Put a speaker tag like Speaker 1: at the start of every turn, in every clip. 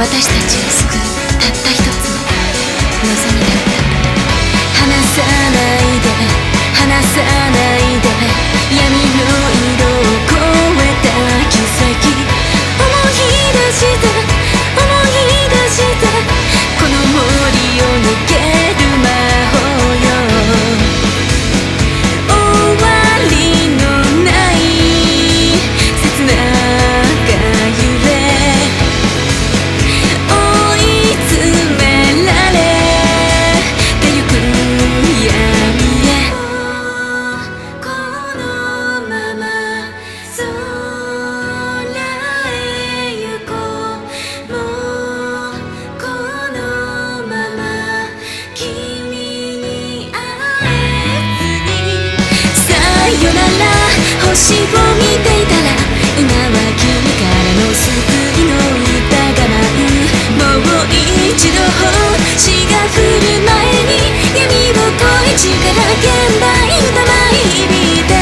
Speaker 1: 私たちを救うたった一つの望みだった。離さないで離さないで、闇の色を越えた奇跡、思い出して思い出して、この森を抜ける魔法よ。終わりのない切なが揺れ、追い詰められてゆく闇へ。このまま空へ行こう、もうこのまま君に会えずに。さよなら星を見ていたら、今は君からの救いの歌が舞う。もう一度星が降る前に、闇を越え力現場に歌舞い響いて。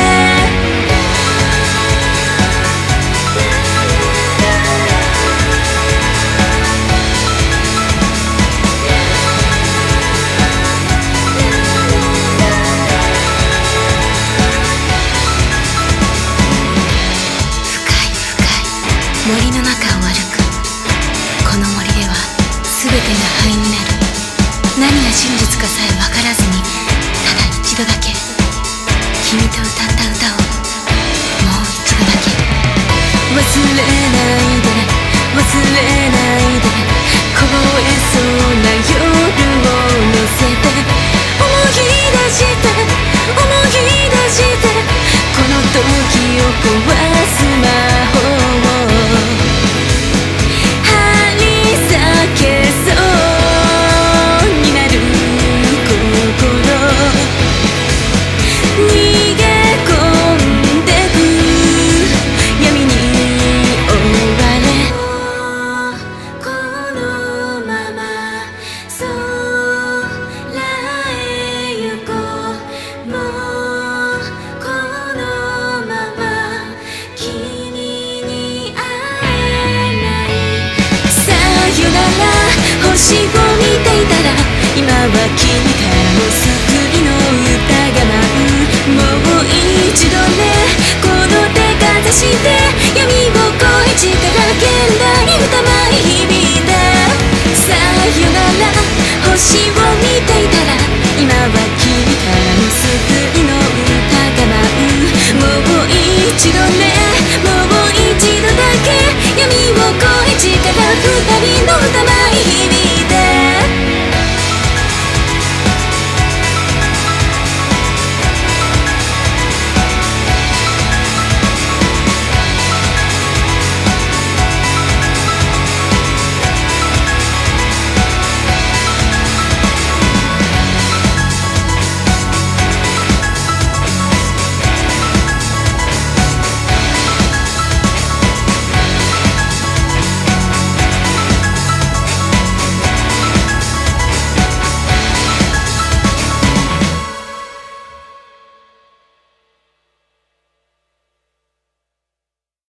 Speaker 1: 森の中を歩く。この森では全てが灰になる。何が真実かさえ分からずに、ただ一度だけ君と歌った歌をもう一度だけ。忘れないで忘れないで、凍えそうな夜を乗せて、思い出して思い出して、この時を壊す魔法を星を見ていたら、今は君からの救いの歌が舞う。もう一度ね、この手かざして、闇を越え力現代に歌舞い響いて。さよなら星を見ていたら、今は君からの救いの歌が舞う。もう一度ね、もう一度だけ、闇を越え力二人の